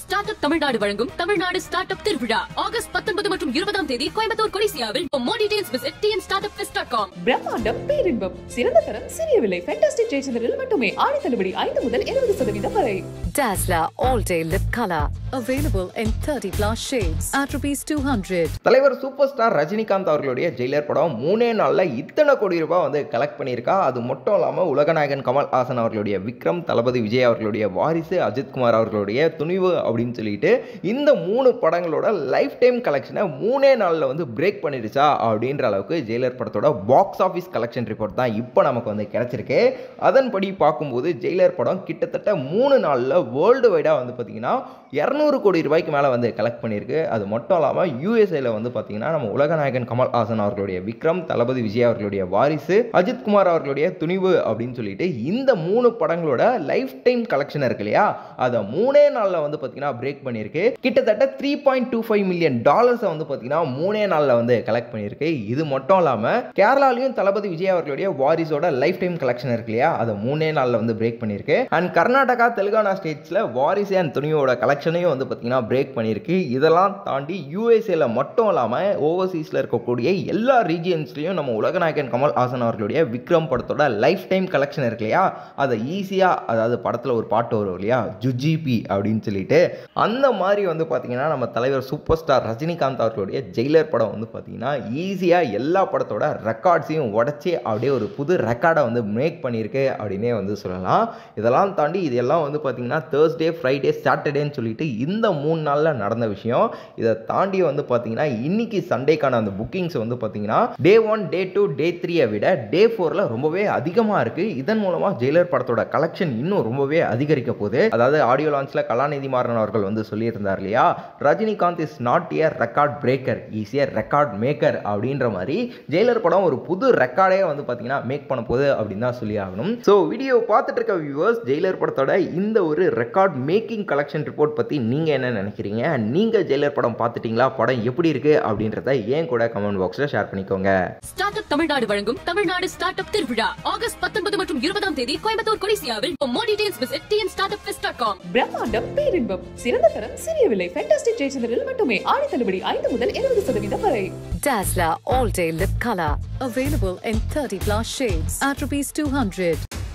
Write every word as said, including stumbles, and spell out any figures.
Startup Tamil Nadu வழங்கும் Tamil Nadu startup திருவிழா August பத்தொன்பது மற்றும் இருபதாம் தேதி Coimbatore கொடிசியாவில். For more details visit t n startup fest dot com. பிரம்மாண்டம் பேரின்பம் சிறந்த தரம் சிறிய விலை ஃபேண்டாஸ்டிக் ஜெயச்சந்திரனில் மட்டுமே ஆடி தள்ளுபடி ஐந்து முதல் இருபது சதவீதம் வரை. Dazller all day lip color available in thirty plus shades at rupees two hundred. தலைவர் சூப்பர் ஸ்டார் ரஜினிகாந்த் அவர்களுடைய ஜெயிலர் படம் மூணே நாள்ல இத்தனை கோடி ரூபாய் வந்து கலெக்ட் பண்ணியிருக்கா. அது மட்டும் இல்லாமல் உலகநாயகன் கமல் ஹாசன் அவர்களுடைய விக்ரம், தளபதி விஜய் அவர்களுடைய வாரிசு, அஜித்குமார் அவர்களுடைய துணிவு அப்படின்னு சொல்லிட்டு இந்த மூணு படங்களோட லைஃப் டைம் கலெக்ஷனை மூணே நாளில் வந்து பிரேக் பண்ணிடுச்சா அப்படின்ற அளவுக்கு ஜெயிலர் படத்தோட பாக்ஸ் ஆஃபீஸ் கலெக்ஷன் ரிப்போர்ட் தான் இப்போ நமக்கு வந்து கிடைச்சிருக்கு. அதன்படி பார்க்கும்போது ஜெயிலர் படம் கிட்டத்தட்ட மூணு நாளில் வேர்ல்டு வைடாக வந்து பார்த்தீங்கன்னா இரநூறு கோடி ரூபாய்க்கு மேலே வந்து கலெக்ட் பண்ணியிருக்கு. அது மட்டும் இல்லாமல் யூஎஸ்ஏல வந்து பார்த்தீங்கன்னா நம்ம உலகநாயகன் கமல் ஹாசன் அவர்களுடைய விக்ரம், தளபதி விஜய் அவர்களுடைய வாரிசு, அஜித்குமார் அவர்களுடைய துணிவு அப்படின்னு சொல்லிட்டு இந்த மூணு படங்களோட லைஃப் டைம் கலெக்ஷன் இருக்கு இல்லையா, அதை மூணே நாளில் வந்து பார்த்தீங்கன்னா பிரேக் பண்ணியிருக்கு. கிட்டத்தட்ட three point two five million டாலர்ஸை வந்து பார்த்தீங்கன்னா மூணே நாளில் வந்து கலெக்ட் பண்ணியிருக்கு. இது மட்டும் இல்லாமல் கேரளாலையும் தளபதி விஜய் அவர்களுடைய வாரிசோட லைஃப் டைம் கலெக்ஷன் இருக்கு இல்லையா, அதை மூணே நாளில் வந்து பிரேக் பண்ணியிருக்கு. அண்ட் கர்நாடகா, தெலுங்கானா ஸ்டேட்ஸில் வாரிசு அண்ட் துணிவோட கலெக்ஷனையும் வந்து பார்த்தீங்கன்னா பிரேக் பண்ணியிருக்கு. இதெல்லாம் தாண்டி யூஎஸ்ஏல மட்டும் இல்லாமல் ஓவர்சீஸில் இருக்கக்கூடிய எல்லா ரீஜியன்ஸ்லையும் நம்ம உலகநாயகன் கமல் ஹாசன் அவர்களுடைய விக்ரம் படத்தோட லைஃப் டைம் கலெக்ஷன் இருக்கு இல்லையா, அதை ஈஸியாக, அதாவது படத்தில் ஒரு பாட்டு வரும் இல்லையா, ஜுஜிபி அப்படின்னு சொல்லிட்டு, அந்த மாதிரி வந்து பார்த்தீங்கன்னா நம்ம தலைவர் சூப்பர் ஸ்டார் ரஜினிகாந்த் அவர்களுடைய ஜெயிலர் படம் வந்து பார்த்தீங்கன்னா ஈஸியாக எல்லா படத்தோட ரெக்கார்ட்ஸையும் உடச்சி அப்படியே ஒரு புது ரெக்கார்டை வந்து மேக் பண்ணியிருக்கு அப்படின்னே வந்து சொல்லலாம். இதெல்லாம் தாண்டி இதெல்லாம் வந்து பார்த்தீங்கன்னா தேர்ஸ்டே, ஃப்ரைடே, சாட்டர்டேன்னு சொல்லிட்டு இந்த மூணு நாளில் நடந்த விஷயம். இதை தாண்டி வந்து பார்த்தீங்கன்னா இன்னைக்கு சண்டேக்கான அந்த புக்கிங்ஸ் வந்து பார்த்தீங்கன்னா டே ஒன், டே டூ, டே த்ரீயை விட டே ஃபோரில் ரொம்பவே அதிகமாக இருக்குது. இதன் மூலமாக ஜெயிலர் படத்தோட கலெக்ஷன் இன்னும் ரொம்பவே அதிகரிக்க போகுது. அதாவது ஆடியோ லான்ச்சில் கலாநிதி மாறன் அவர்கள் வந்து சொல்லியிருந்தார் இல்லையா, Rajinikanth is not a record breaker, is a record maker அப்படின்ற மாதிரி ஜெயிலர் படம் ஒரு புது ரெக்கார்டே வந்து பார்த்தீங்கன்னா மேக் பண்ண போகுது அப்படின்னு தான் சொல்லி ஆகணும். ஸோ வீடியோ பார்த்துட்டு இருக்க வியூவர்ஸ், ஜெயிலர் படத்தோட இந்த ஒரு ரெக்கார்ட் மேக்கிங் கலெக்ஷன் ரிப்போர்ட் பற்றி நீங்கள் என்ன நினைக்கிறீங்க? நீங்கள் ஜெயிலர் படம் பார்த்துட்டீங்களா? படம் எப்படி இருக்கு அப்படின்றத ஏன் கூட கமெண்ட் பாக்ஸில் ஷேர் பண்ணிக்கோங்க. ஸ்டார்ட்அப் தமிழ்நாடு வழங்கும் தமிழ்நாடு ஸ்டார்ட்அப் திருவிழா ஆகஸ்ட் பத்தொன்பது மற்றும் இருபதாம் தேதி Coimbatore கொடிசியாவில். For more details visit t n startup fest dot com. பிரம்மாண்டம் பேரின்பம் சிறந்த தரம் சிறிய விலை ஃபேண்டாஸ்டிக் ஜெயச்சந்திரனில் மட்டுமே ஆடி தள்ளுபடி ஐந்து முதல் இருபது சதவீதம் வரை. Dazller all day lip color available in thirty plus shades at rupees two hundred.